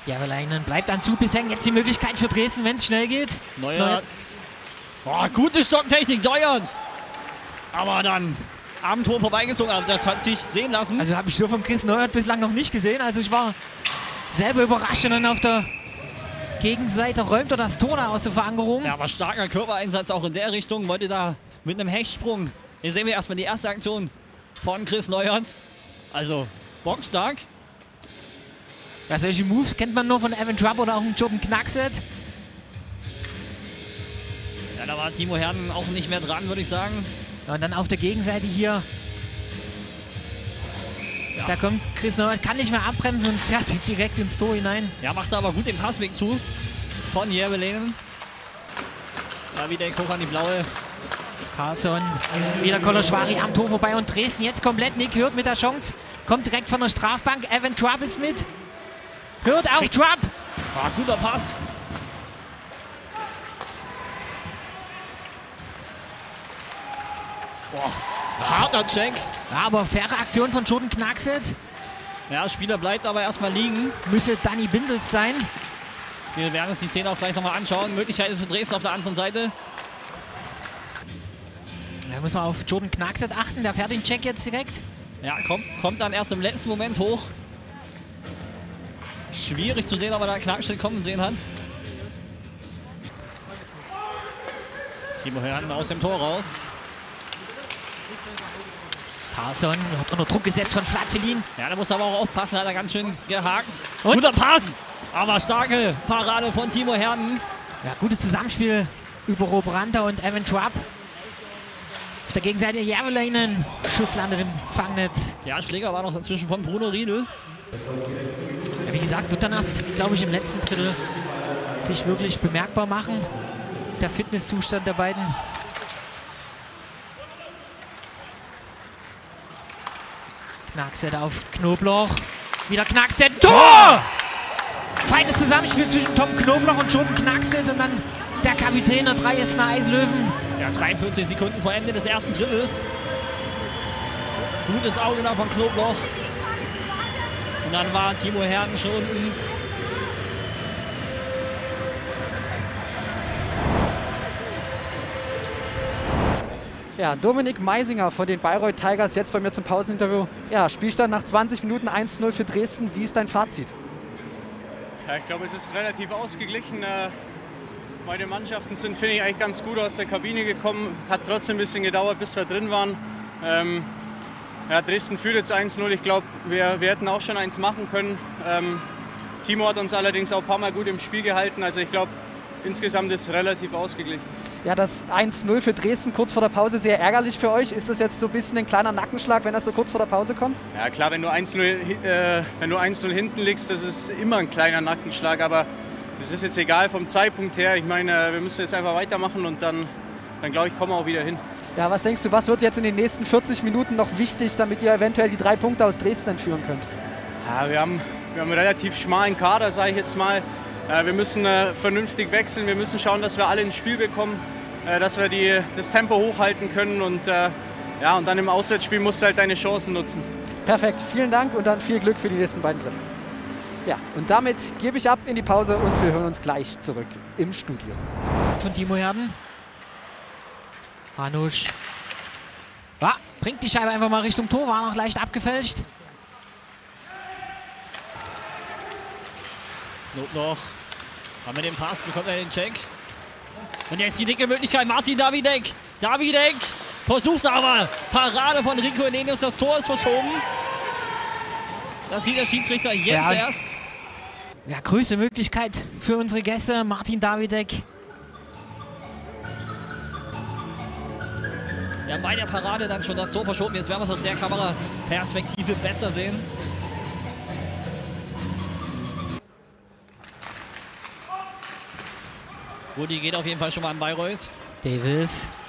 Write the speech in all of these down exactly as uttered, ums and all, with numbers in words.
Järveläinen bleibt an Zubis hängen. Jetzt die Möglichkeit für Dresden, wenn es schnell geht. Neuert. Oh, gute Stocktechnik, Neuert. Aber dann am Tor vorbeigezogen. Aber das hat sich sehen lassen. Also habe ich so von Chris Neuert bislang noch nicht gesehen. Also ich war selber überrascht. Und dann auf der Gegenseite räumt er das Tor da aus der Verankerung. Ja, aber starker Körpereinsatz auch in der Richtung. Wollte da mit einem Hechtsprung. Hier sehen wir erstmal die erste Aktion von Chris Neuert. Also bockstark. Ja, solche Moves kennt man nur von Evan Trapp oder auch von Jordan Knackset. Ja, da war Timo Herden auch nicht mehr dran, würde ich sagen. Ja, und dann auf der Gegenseite hier. Ja. Da kommt Chris Neuert, kann nicht mehr abbremsen und fährt direkt ins Tor hinein. Ja, macht aber gut den Passweg zu von Järveläinen. Ja, wieder hoch an die blaue. Karlsson, wieder Koloschwari am Tor vorbei und Dresden jetzt komplett. Nick Hürth mit der Chance, kommt direkt von der Strafbank. Evan Trapp ist mit. Hürth auf Trapp. Ah, guter Pass. Boah, harter Check. Ja, aber faire Aktion von Jordan Knackset. Ja, Spieler bleibt aber erstmal liegen. Müsste Danny Bindels sein. Wir werden uns die Szene auch gleich nochmal anschauen. Möglichkeit für Dresden auf der anderen Seite. Da muss man auf Jordan Knackset achten. Der fährt den Check jetzt direkt. Ja, kommt, kommt dann erst im letzten Moment hoch. Schwierig zu sehen, ob er da Knackset kommen sehen hat. Timo Herden aus dem Tor raus. Karlsson hat unter Druck gesetzt von Flatfelin. Ja, da muss aber auch aufpassen, hat er ganz schön gehakt. Und? Guter Pass, aber starke Parade von Timo Herden. Ja, gutes Zusammenspiel über Robranta und Evan Trapp. Auf der Gegenseite Järveläinen. Schuss landet im Fangnetz. Ja, Schläger war noch dazwischen von Bruno Riedel. Ja, wie gesagt, wird dann erst, glaube ich, im letzten Drittel sich wirklich bemerkbar machen. Der Fitnesszustand der beiden. Knackset auf Knobloch. Wieder Knackset. Tor! Feines Zusammenspiel zwischen Tom Knobloch und Jordan Knackset und dann der Kapitän der Dresdner Eislöwen. Ja, dreiundvierzig Sekunden vor Ende des ersten Drittels. Gutes Auge da von Knobloch. Und dann war Timo Herden schon unten. Ja, Dominik Meisinger von den Bayreuth Tigers jetzt bei mir zum Pauseninterview. Ja, Spielstand nach zwanzig Minuten eins zu null für Dresden. Wie ist dein Fazit? Ja, ich glaube, es ist relativ ausgeglichen. Äh, beide Mannschaften sind, finde ich, eigentlich ganz gut aus der Kabine gekommen. Hat trotzdem ein bisschen gedauert, bis wir drin waren. Ähm, ja, Dresden führt jetzt eins zu null. Ich glaube, wir, wir hätten auch schon eins machen können. Ähm, Timo hat uns allerdings auch ein paar Mal gut im Spiel gehalten. Also ich glaube, insgesamt ist es relativ ausgeglichen. Ja, das eins zu null für Dresden kurz vor der Pause sehr ärgerlich für euch. Ist das jetzt so ein bisschen ein kleiner Nackenschlag, wenn das so kurz vor der Pause kommt? Ja klar, wenn du eins zu null äh, wenn du eins zu null hinten liegst, das ist immer ein kleiner Nackenschlag. Aber es ist jetzt egal vom Zeitpunkt her. Ich meine, wir müssen jetzt einfach weitermachen und dann, dann glaube ich, kommen wir auch wieder hin. Ja, was denkst du, was wird jetzt in den nächsten vierzig Minuten noch wichtig, damit ihr eventuell die drei Punkte aus Dresden entführen könnt? Ja, wir haben, wir haben einen relativ schmalen Kader, sage ich jetzt mal. Äh, wir müssen äh, vernünftig wechseln. Wir müssen schauen, dass wir alle ins Spiel bekommen. Dass wir die, das Tempo hochhalten können und, äh, ja, und dann im Auswärtsspiel musst du halt deine Chancen nutzen. Perfekt, vielen Dank und dann viel Glück für die nächsten beiden Drittel. Ja, und damit gebe ich ab in die Pause und wir hören uns gleich zurück im Studio. Von Timo Herden. Hanusch. Ja, bringt die Scheibe einfach mal Richtung Tor, war noch leicht abgefälscht. Knobloch. Haben wir den Pass, bekommt er den Check. Und jetzt die dicke Möglichkeit, Martin Davidek. Davidek versucht's aber. Parade von Rico Enenius, das Tor ist verschoben. Das sieht der Schiedsrichter jetzt ja. erst. Ja, größte Möglichkeit für unsere Gäste, Martin Davidek. Ja, bei der Parade dann schon das Tor verschoben. Jetzt werden wir es aus der Kameraperspektive besser sehen. Rudi geht auf jeden Fall schon mal an Bayreuth. Davis.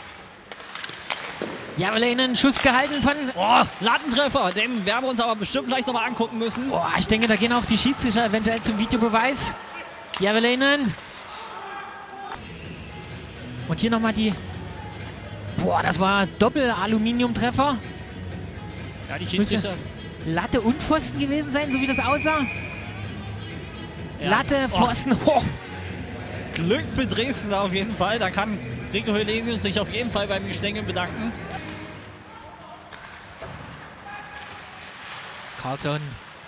Järveläinen, Schuss gehalten von... Oh, Lattentreffer. Den werden wir uns aber bestimmt gleich nochmal angucken müssen. Oh, ich denke, da gehen auch die Schiedsrichter eventuell zum Videobeweis. Järveläinen. Und hier nochmal die... Boah, das war Doppel-Aluminium-Treffer. Ja, die Schiedsrichter... Latte und Pfosten gewesen sein, so wie das aussah. Ja. Latte, Pfosten. Oh. Glück für Dresden auf jeden Fall. Da kann Rico Helenius sich auf jeden Fall beim Gestänge bedanken. Carlsson.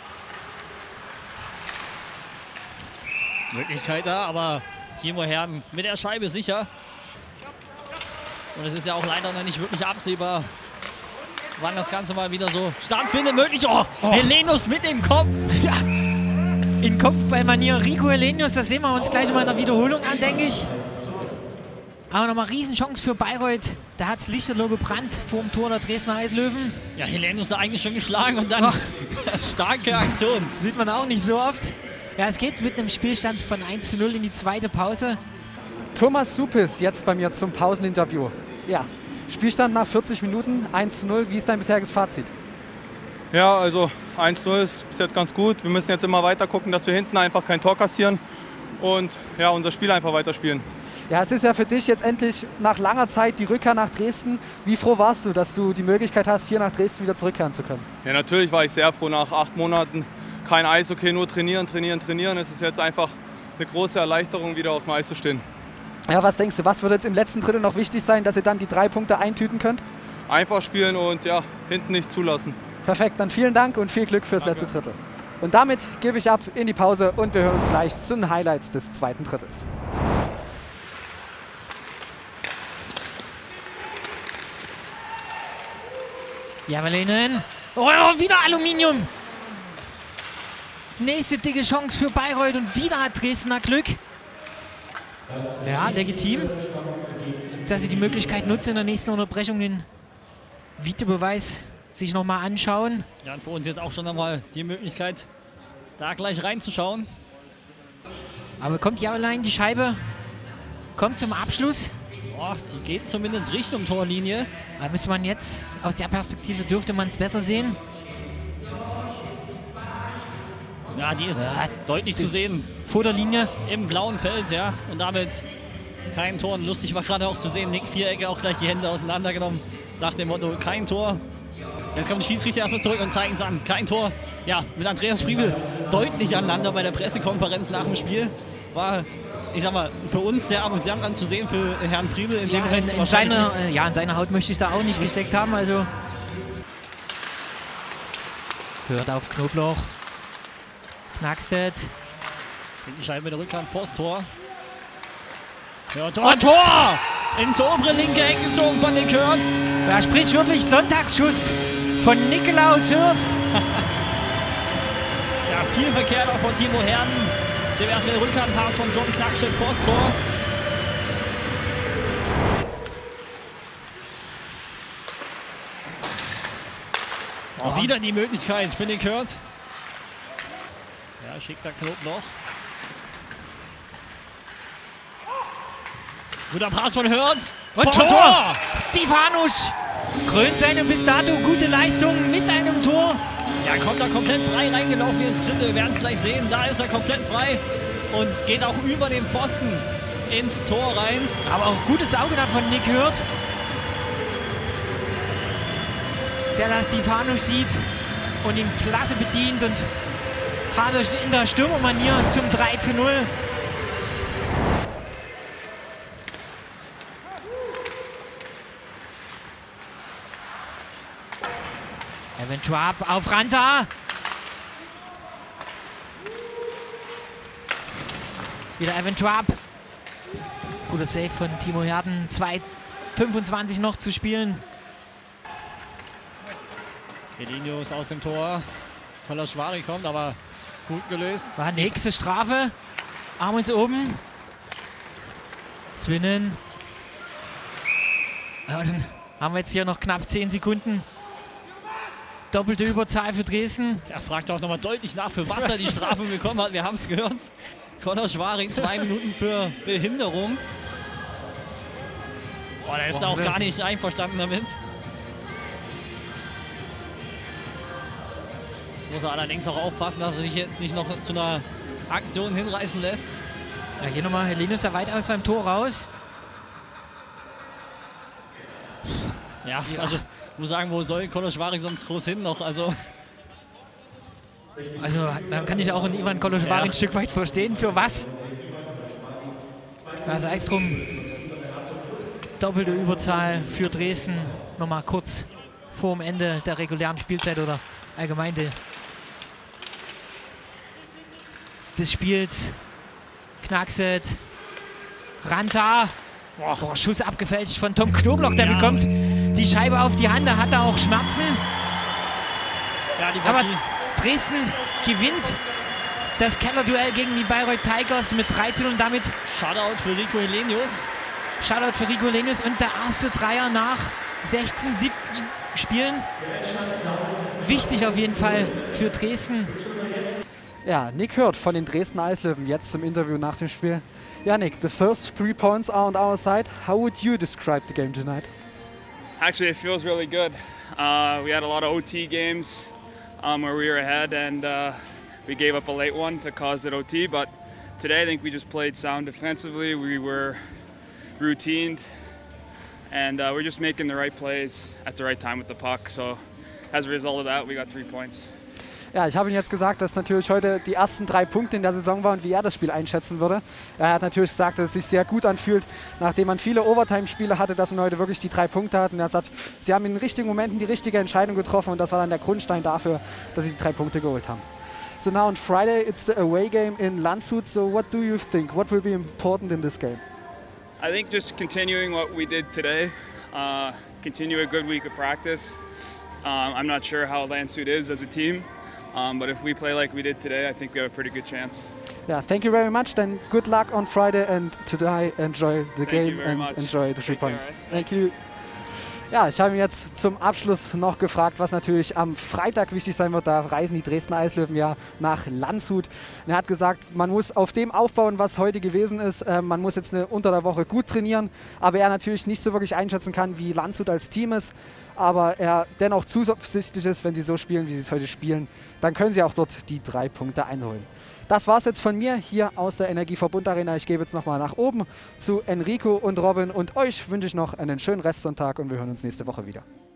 Möglichkeit da, aber Timo Herden mit der Scheibe sicher. Und es ist ja auch leider noch nicht wirklich absehbar, wann das Ganze mal wieder so stattfindet. Möglich. Oh, Oh. Helenius mit dem Kopf. Ja. In Kopfballmanier Rico Helenius, das sehen wir uns gleich mal in der Wiederholung an, denke ich. Aber nochmal Riesenchance für Bayreuth. Da hat es Lichterloh gebrannt vor dem Tor der Dresdner Eislöwen. Ja, Helenius da eigentlich schon geschlagen und dann Oh. starke Aktion. Sieht man auch nicht so oft. Ja, es geht mit einem Spielstand von eins zu null in die zweite Pause. Thomas Suppis jetzt bei mir zum Pauseninterview. Ja, Spielstand nach vierzig Minuten, eins zu null. Wie ist dein bisheriges Fazit? Ja, also eins zu null ist bis jetzt ganz gut. Wir müssen jetzt immer weiter gucken, dass wir hinten einfach kein Tor kassieren und ja, unser Spiel einfach weiterspielen. Ja, es ist ja für dich jetzt endlich nach langer Zeit die Rückkehr nach Dresden. Wie froh warst du, dass du die Möglichkeit hast, hier nach Dresden wieder zurückkehren zu können? Ja, natürlich war ich sehr froh nach acht Monaten. Kein Eishockey, nur trainieren, trainieren, trainieren. Es ist jetzt einfach eine große Erleichterung, wieder auf dem Eis zu stehen. Ja, was denkst du, was wird jetzt im letzten Drittel noch wichtig sein, dass ihr dann die drei Punkte eintüten könnt? Einfach spielen und ja, hinten nichts zulassen. Perfekt, dann vielen Dank und viel Glück fürs Danke. letzte Drittel. Und damit gebe ich ab in die Pause und wir hören uns gleich zu den Highlights des zweiten Drittels. Javelinen. Oh, wieder Aluminium. Nächste dicke Chance für Bayreuth und wieder hat Dresdner Glück. Ja, legitim, dass sie die Möglichkeit nutzen, in der nächsten Unterbrechung den Videobeweis sich nochmal anschauen. Ja, und für uns jetzt auch schon nochmal die Möglichkeit, da gleich reinzuschauen. Aber kommt Javelin, die Scheibe kommt zum Abschluss. Oh, die geht zumindest Richtung Torlinie. Da müsste man jetzt, aus der Perspektive dürfte man es besser sehen. Ja, die ist Ja, deutlich zu sehen Vor der Linie. im blauen Feld, ja. Und damit kein Tor. Und lustig war gerade auch zu sehen, Nick Vierecke auch gleich die Hände auseinandergenommen. Nach dem Motto, kein Tor. Jetzt kommt die Schiedsrichter erstmal zurück und zeigen es an. Kein Tor. Ja, mit Andreas Friebel deutlich aneinander bei der Pressekonferenz nach dem Spiel. War, ich sag mal, für uns sehr amüsant anzusehen, für Herrn Friebel in Ja, dem in, Moment in wahrscheinlich seiner, nicht. äh, ja, in seiner Haut möchte ich da auch nicht gesteckt haben. Also hört auf Knoblauch. Knackstedt. Die Scheibe mit der Rückhand vors Tor. Ja, Tor, und Tor! Ins obere linke Eck gezogen von Nick Hürth. Ja, sprichwörtlich Sonntagsschuss von Nikolaus Hürth. Ja, viel verkehrt auch von Timo Herden. Sehen wir erstmal den Rückhandpass von John Knackstedt vors Tor. Oh, wieder die Möglichkeit für Nick Hürth. Ja, schickt der Knoblauch. Guter Pass von Hürth. Und Tor! Tor! Stefanusch krönt seine bis dato gute Leistung mit einem Tor. Ja, kommt da komplett frei reingelaufen ins Dritte. Wir werden es gleich sehen. Da ist er komplett frei und geht auch über den Pfosten ins Tor rein. Aber auch gutes Auge da von Nick Hürth. Der da Stefanusch sieht und ihn klasse bedient und hart in der Stürmermanier zum drei zu null. Evan Schwab auf Ranta. Wieder Evan Schwab. Guter Save von Timo Herden. zwei fünfundzwanzig noch zu spielen. Helenius aus dem Tor. Koloschwari kommt, aber gut gelöst. War nächste Strafe. Arm ist oben. Swinnen. Ja, und dann haben wir jetzt hier noch knapp zehn Sekunden. Doppelte Überzahl für Dresden. Er fragt auch nochmal deutlich nach, für was er die Strafe bekommen hat. Wir haben es gehört. Conor Schwaring, zwei Minuten für Behinderung. Boah, der ist Boah, auch das- gar nicht einverstanden damit. Jetzt muss er allerdings auch aufpassen, dass er sich jetzt nicht noch zu einer Aktion hinreißen lässt. Ja, hier nochmal Helenius da weit aus seinem Tor raus. Ja, also ich muss sagen, wo soll Conor Schwaring sonst groß hin noch? Also Also da kann ich auch in Ivan Koloschwari Ja. ein Stück weit verstehen. Für was? Ja, sei es drum. Doppelte Überzahl für Dresden. Nochmal kurz vor dem Ende der regulären Spielzeit oder allgemein de, des Spiels. Knackset. Ranta. Boah, Schuss abgefälscht von Tom Knobloch. Der Ja. bekommt die Scheibe auf die Hand. Da hat er auch Schmerzen. Ja, die Aber Partie. Dresden gewinnt das Kellerduell gegen die Bayreuth Tigers mit dreizehn und damit Shutout für Rico Helenius. Shoutout für Rico Lenius und der erste Dreier nach sechzehn, siebzehn Spielen. Wichtig auf jeden Fall für Dresden. Ja, Nick Hürth von den Dresden Eislöwen jetzt zum Interview nach dem Spiel. Ja, Nick, the first three points are on our side. How would you describe the game tonight? Actually, it feels really good. Uh, we had a lot of O T games um, where we were ahead and uh, we gave up a late one to cause it O T, but today I think we just played sound defensively. We were routined and uh, we're just making the right plays at the right time with the puck. So as a result of that, we got three points. Ja, ich habe ihm jetzt gesagt, dass natürlich heute die ersten drei Punkte in der Saison waren und wie er das Spiel einschätzen würde. Er hat natürlich gesagt, dass es sich sehr gut anfühlt, nachdem man viele Overtime-Spiele hatte, dass man heute wirklich die drei Punkte hat. Und er sagt, sie haben in den richtigen Momenten die richtige Entscheidung getroffen und das war dann der Grundstein dafür, dass sie die drei Punkte geholt haben. So now on Friday it's the away game in Landshut. So what do you think? What will be important in this game? I think just continuing what we did today, uh, continue a good week of practice. Um, I'm not sure how Landshut is as a team. Um, but if we play like we did today, I think we have a pretty good chance. Yeah, thank you very much. Then good luck on Friday and today enjoy the Thank you game very and much. enjoy the three Take care, points. right? Thank you. Ja, ich habe ihn jetzt zum Abschluss noch gefragt, was natürlich am Freitag wichtig sein wird. Da reisen die Dresdner Eislöwen ja nach Landshut. Und er hat gesagt, man muss auf dem aufbauen, was heute gewesen ist. Äh, man muss jetzt eine, unter der Woche gut trainieren. Aber er natürlich nicht so wirklich einschätzen kann, wie Landshut als Team ist. Aber er dennoch zuversichtlich ist, wenn sie so spielen, wie sie es heute spielen, dann können sie auch dort die drei Punkte einholen. Das war es jetzt von mir hier aus der Energieverbund Arena. Ich gebe jetzt nochmal nach oben zu Enrico und Robin und euch wünsche ich noch einen schönen Restsonntag und wir hören uns nächste Woche wieder.